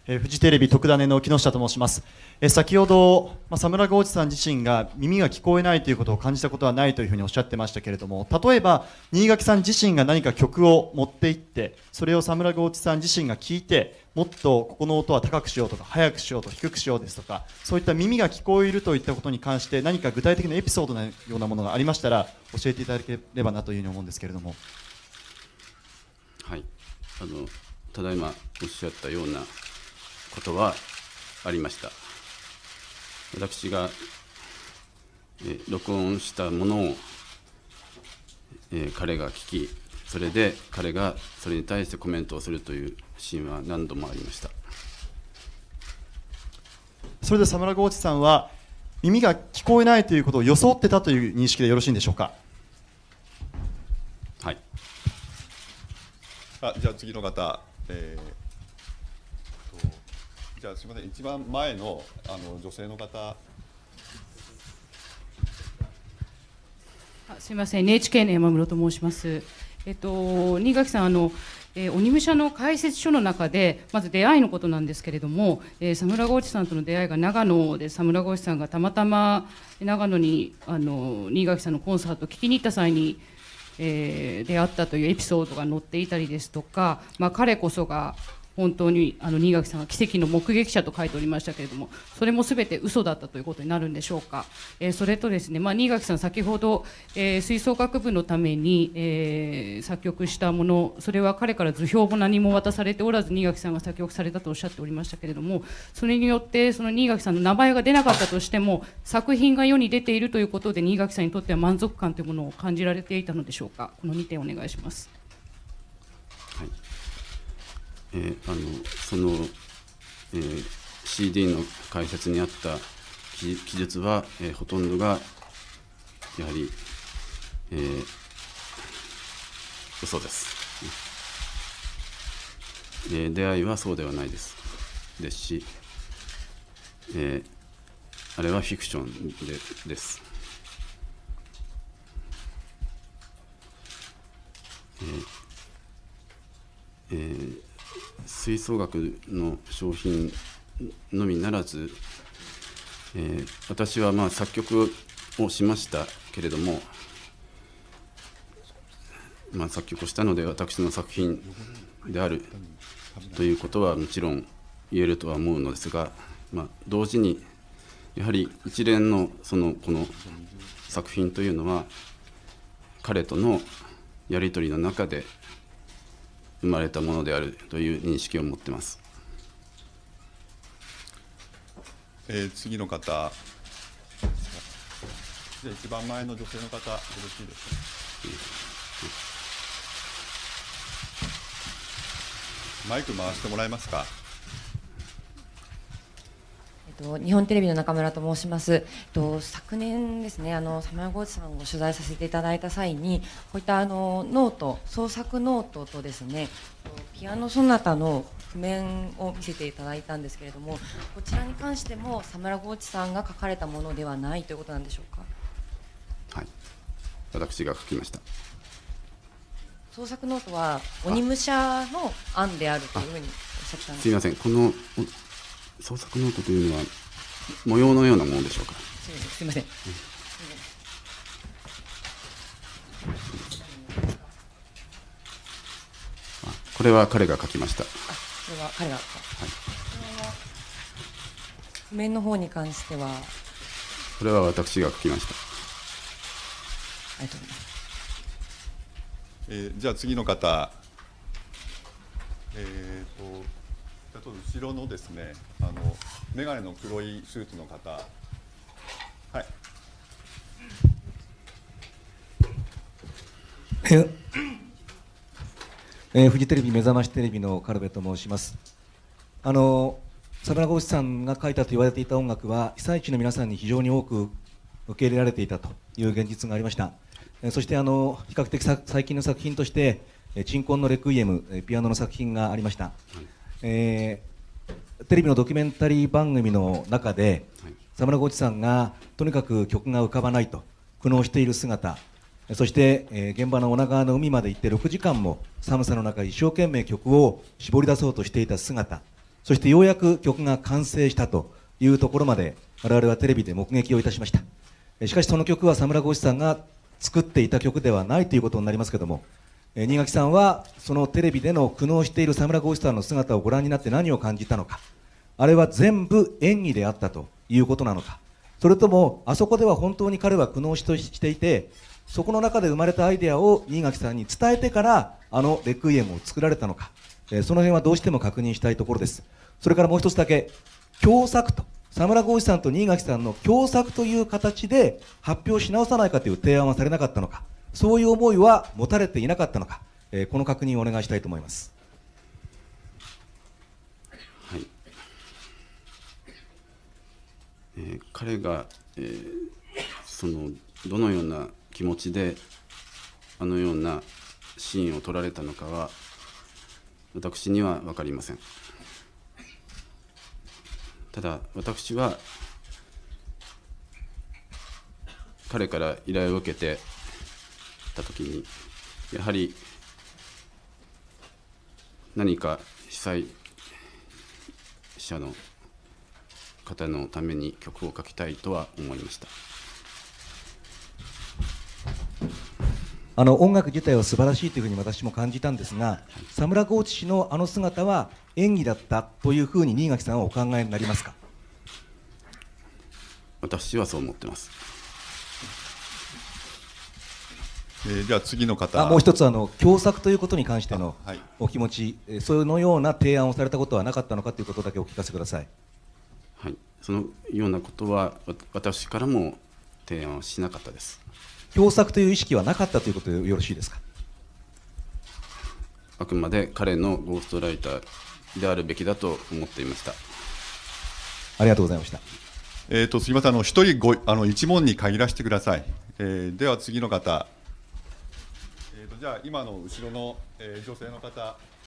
フジテレビ特ダネの木下と申します。先ほど、佐村豪治さん自身が耳が聞こえないということを感じたことはないというふうにおっしゃってましたけれども、例えば新垣さん自身が何か曲を持っていって、それを佐村豪治さん自身が聞いて、もっとここの音は高くしようとか速くしようとか低くしようですとか、そういった耳が聞こえるといったことに関して何か具体的なエピソードのようなものがありましたら教えていただければなというふうに思うんですけれども。 はい、ただいまおっしゃったようなことはありました。私が録音したものを彼が聞き、それで彼がそれに対してコメントをするというシーンは何度もありました。 それで佐村豪治さんは耳が聞こえないということを装ってたという認識でよろしいんでしょうか。 はい。 じゃあ次の方、じゃあすみません、一番前の女性の方。 すみません、NHK の山室と申します。新垣さん、鬼武者の解説書の中でまず出会いのことなんですけれども、佐村豪治さんとの出会いが長野で、佐村豪治さんがたまたま長野に新垣さんのコンサートを聴きに行った際に、出会ったというエピソードが載っていたりですとか、彼こそが本当に新垣さんが奇跡の目撃者と書いておりましたけれども、それもすべて嘘だったということになるんでしょうか。それとですね、新垣さん先ほど、吹奏楽部のために、作曲したもの、それは彼から図表も何も渡されておらず新垣さんが作曲されたとおっしゃっておりましたけれども、それによってその新垣さんの名前が出なかったとしても作品が世に出ているということで新垣さんにとっては満足感というものを感じられていたのでしょうか。この2点お願いします。 はい、その、CD の解説にあった記述は、ほとんどがやはり、嘘です。出会いはそうではないですし、あれはフィクションです。吹奏楽の商品のみならず、私は作曲をしましたけれども、作曲をしたので私の作品であるということはもちろん言えるとは思うのですが、同時にやはり一連のこの作品というのは彼とのやり取りの中で生まれたものであるという認識を持っています。 次の方、じゃあ一番前の女性の方、よろしいですか。マイク回してもらえますか。 日本テレビの中村と申します。昨年ですね、佐村豪治さんを取材させていただいた際に、こういったノート、創作ノートとですね、ピアノソナタの譜面を見せていただいたんですけれども、こちらに関しても佐村豪治さんが書かれたものではないということなんでしょうか。 はい、私が書きました。 創作ノートは鬼武者の案であるというふうにおっしゃったんです。 すみません、この創作ノートというのは模様のようなものでしょうか。 すみません。 これは彼が書きました。 これは彼が。はい。譜面の方に関しては。 これは私が書きました。 ありがとうございます。 じゃあ次の方。後ろのですね、眼鏡の黒いスーツの方、はい。 フジテレビ目覚ましテレビの軽部と申します。佐村豪治さんが書いたと言われていた音楽は被災地の皆さんに非常に多く受け入れられていたという現実がありました。そして比較的最近の作品として鎮魂のレクイエムピアノの作品がありました。テレビのドキュメンタリー番組の中で、佐村豪治さんがとにかく曲が浮かばないと苦悩している姿、そして、現場の女川の海まで行って6時間も寒さの中一生懸命曲を絞り出そうとしていた姿、 そしてようやく曲が完成したというところまで我々はテレビで目撃をいたしました。しかしその曲は佐村豪志さんが作っていた曲ではないということになりますけども、新垣さんはそのテレビでの苦悩している佐村豪志さんの姿をご覧になって何を感じたのか、あれは全部演技であったということなのか、それともあそこでは本当に彼は苦悩していて、そこの中で生まれたアイデアを新垣さんに伝えてからあのレクイエムを作られたのか、その辺はどうしても確認したいところです。それからもう一つだけ、共作と佐村豪志さんと新垣さんの共作という形で発表し直さないかという提案はされなかったのか、そういう思いは持たれていなかったのか、この確認をお願いしたいと思います。 はい、彼が、そのどのような気持ちであのようなシーンを撮られたのかは私には分かりません。ただ私は彼から依頼を受けてた時に、やはり何か被災者の方のために曲を書きたいとは思いました。 音楽自体は素晴らしいというふうに私も感じたんですが、佐村豪志氏のあの姿は演技だったというふうに新垣さんはお考えになりますか。 私はそう思ってます。 じゃあ次の方。 もう一つ共作ということに関してのはい、 お気持ち、そのような提案をされたことはなかったのかということだけお聞かせください。 はい、そのようなことは私からも提案はしなかったです。 共作という意識はなかったということでよろしいですか。 あくまで彼のゴーストライターであるべきだと思っていました。 ありがとうございました。 すみません、一人一問に限らせてください。では次の方。じゃあ今の後ろの、女性の方、